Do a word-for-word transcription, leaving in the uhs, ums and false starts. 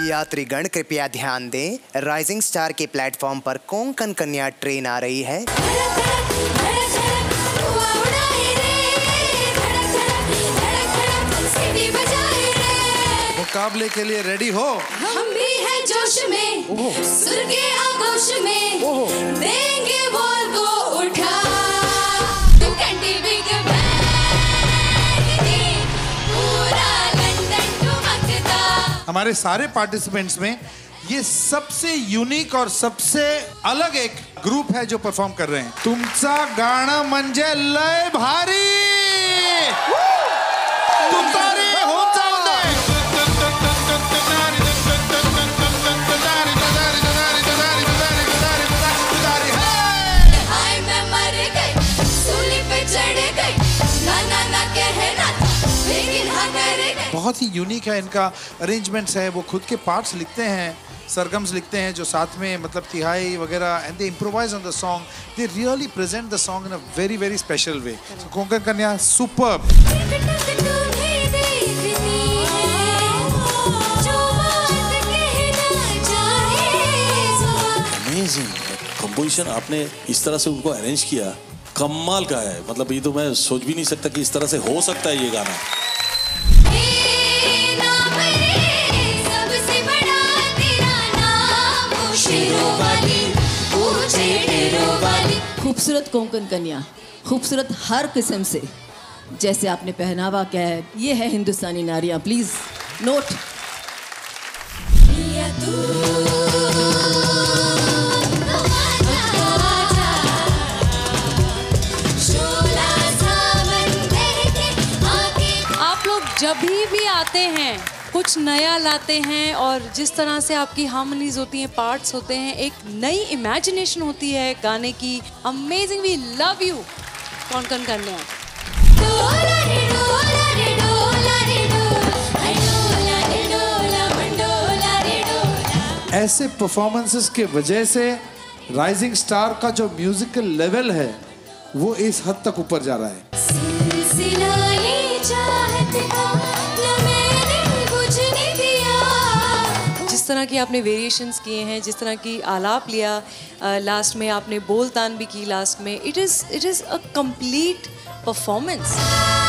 यात्रीगण कृपया ध्यान दें, राइजिंग स्टार के प्लेटफॉर्म पर कोंकण कन्या ट्रेन आ रही है। मुकाबले के लिए रेडी हो? हम भी हैं जोश में, सुर के आगोश में, देंगे बॉल को उठा। तू कैंडी बिग बैग, पूरा लंदन ठुमकता। हमारे सारे पार्टिसिपेंट्स में ये सबसे यूनिक और सबसे अलग एक ग्रुप है जो परफॉर्म कर रहे हैं। तुमचा गाणं म्हणजे लय भारी, तुतारी हो जाऊ दे। हाय मैं मर गई, सूली पे चढ़ गई, ना ना ना कहना था, लेकिन हाँ कर गई। बहुत ही यूनिक है इनका अरेंजमेंट्स है। वो खुद के पार्ट्स लिखते हैं, सरगम्स लिखते हैं जो साथ में मतलब तिहाई वगैरह, and they improvise on the song. They really present the song in a very very special way. Konkan Kanya superb. Amazing composition, आपने इस तरह से उनको अरेंज किया, कमाल का है। मतलब ये तो मैं सोच भी नहीं सकता कि इस तरह से हो सकता है ये गाना। खूबसूरत कोंकण कन्या, खूबसूरत हर किस्म से। जैसे आपने पहनावा क्या है, ये है हिंदुस्तानी नारियां। Please note. आप लोग जब भी आते हैं कुछ नया लाते हैं, और जिस तरह से आपकी हार्मनीज होती हैं, पार्ट्स होते हैं, एक नई इमेजिनेशन होती है गाने की। Amazing, we love you Konkan Kanya. ऐसे परफॉर्मेंसेस के वजह से राइजिंग स्टार का जो म्यूजिकल लेवल है वो इस हद तक ऊपर जा रहा है। जिस तरह की आपने वेरिएशंस किए हैं, जिस तरह की आलाप लिया, लास्ट में आपने बोलतान भी की लास्ट में, it is it is a complete performance.